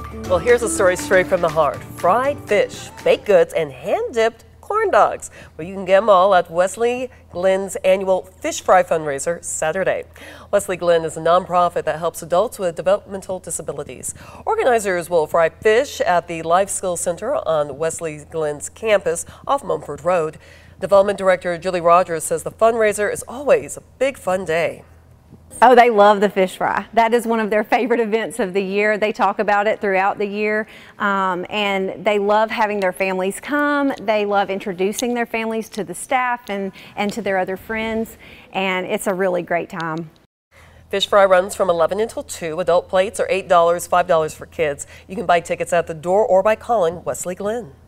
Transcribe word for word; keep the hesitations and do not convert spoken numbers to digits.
Well, here's a story straight from the heart. Fried fish, baked goods, and hand-dipped corn dogs. Well, you can get them all at Wesley Glen's annual Fish Fry fundraiser Saturday. Wesley Glen is a nonprofit that helps adults with developmental disabilities. Organizers will fry fish at the Life Skills Center on Wesley Glen's campus off Mumford Road. Development Director Julie Rogers says the fundraiser is always a big fun day. Oh, they love the fish fry. That is one of their favorite events of the year. They talk about it throughout the year, um, and they love having their families come. They love introducing their families to the staff and, and to their other friends, and it's a really great time. Fish fry runs from eleven until two. Adult plates are eight dollars, five dollars for kids. You can buy tickets at the door or by calling Wesley Glen.